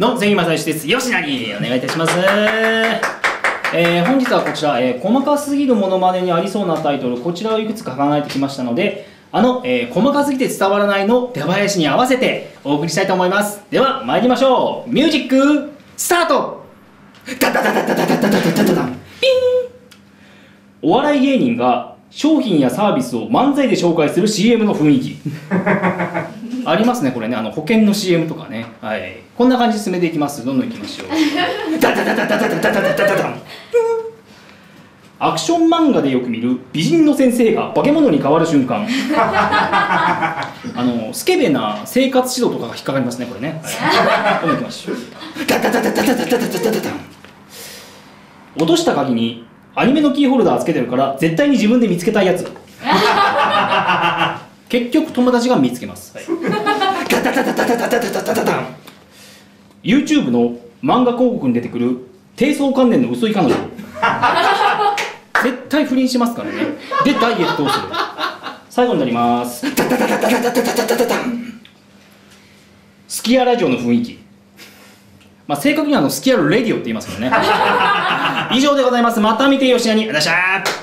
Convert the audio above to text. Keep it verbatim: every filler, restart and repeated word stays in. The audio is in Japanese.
の関正義です。吉成お願いいたします。えー、本日はこちら、えー、細かすぎるモノマネにありそうなタイトル、こちらをいくつか考えてきましたので、あの、えー、細かすぎて伝わらないの出囃子に合わせてお送りしたいと思います。では参りましょう。ミュージックスタート。ダダダダダダダダダダダダンピン。お笑い芸人が商品やサービスを漫才で紹介する シーエム の雰囲気ありますね、これね。あの保険の シーエム とかね、はい、こんな感じで進めていきます。どんどんいきましょう。ダダダダダダダダダダダダン。アクション漫画でよく見る美人の先生が化け物に変わる瞬間あのスケベな生活指導とかが引っかかりますね、これね。はい、どんどんいきましょう。ダダダダダダダダダダダダン。落とした鍵にアニメのキーホルダーつけてるから絶対に自分で見つけたいやつ結局友達が見つけます。はい、ダダダダダダダダダダダダン。 YouTube の漫画広告に出てくる低層関連の薄い彼女絶対不倫しますからね。でダイエットをする。最後になります。ダダダダダダダダダダダン。スキヤラジオの雰囲気、まあ、正確にはあのスキヤラレディオって言いますけどね以上でございます。また見てよしなに。ありがとうございました。